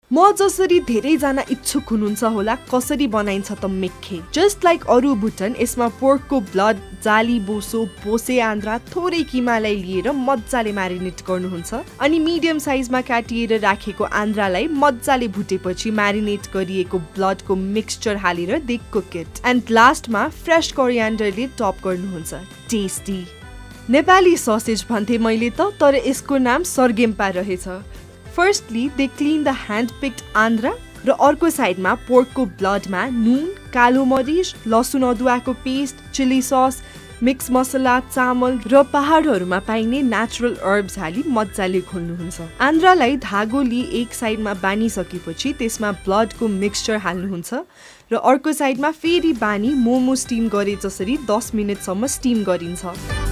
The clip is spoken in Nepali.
म जसरी धेरै जना इच्छुक हुनुहुन्छ होला कसरी बनाइन्छ त मेखे। जस्ट लाइक अरू भुटन यसमा पोर्कको ब्लड, जाली बोसो, बोसे आन्द्रा, थोरै किमालाई लिएर मज्जाले म्यारिनेट गर्नुहुन्छ अनि मिडियम साइजमा काटिएर राखेको आन्द्रालाई मज्जाले भुटेपछि म्यारिनेट गरिएको ब्लडको मिक्सचर हालेर दे कुक इट एन्ड लास्टमा फ्रेश कोरियान्डरले टप गर्नुहुन्छ। टेस्टी। नेपाली ससेज भन्थे मैले त, तर यसको नाम सर्गेम्पा रहेछ। Firstly they clean the hand picked आन्द्रा र अर्को साइडमा पोर्कको ब्लडमा नुन, कालो मरिच, लसुन अदुवाको paste, chilli sauce, mix masala, चामल र पहाडहरूमा पाइने नेचुरल हर्ब्स हाली मज्जाले घोल्नुहुन्छ। आन्द्रालाई धागोले एक साइडमा बानिसकेपछि त्यसमा ब्लडको मिक्सचर हाल्नुहुन्छ र अर्को साइडमा फेरि बानी मोमो स्टिम गरे जसरी 10 मिनेटसम्म स्टिम गरिन्छ।